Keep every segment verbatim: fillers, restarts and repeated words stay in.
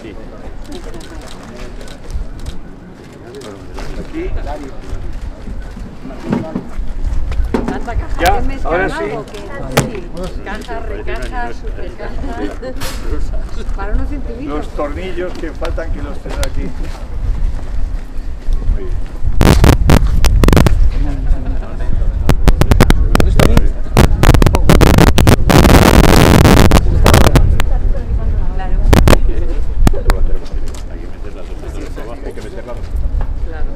Sí. Aquí. ¿Tanta caja Ya, de mezcla ahora o sí. algo? ¿Qué? Cajas, recajas, supercajas. Para unos centímetros. Los tornillos que faltan que los tenga aquí. Muy bien. Claro. Hay que meter las dos patas abajo. Hay que meter las dos. Claro.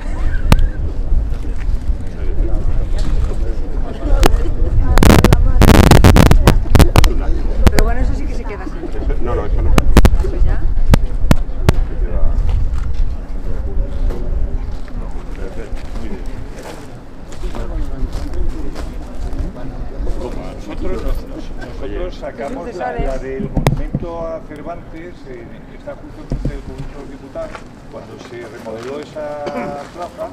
Pero bueno, eso sí que se queda así. No, no, eso no. Pues ya. Muy bien. Nosotros, nosotros sacamos la, la del monumento a Cervantes, eh, que está justo enfrente del Congreso de los Diputados, cuando se remodeló esa plaza.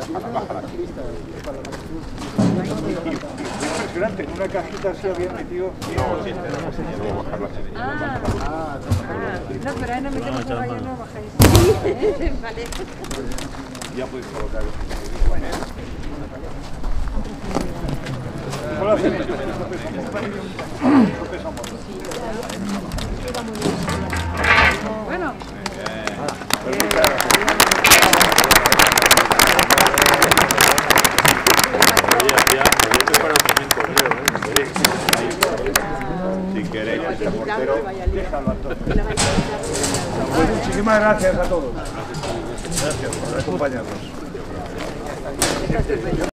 Y fue impresionante, en una cajita así habían metido. No, sí, tenemos que luego bajarla. Ah, ah, no, pero ahí no metemos por ahí, no bajáis. Vale. Ya podéis colocar. Solo hacen esto, pesamos. Bueno. Pues muchas gracias. Si queréis, este portero, déjalo, Antonio. Pues muchísimas gracias a todos. Gracias por acompañarnos.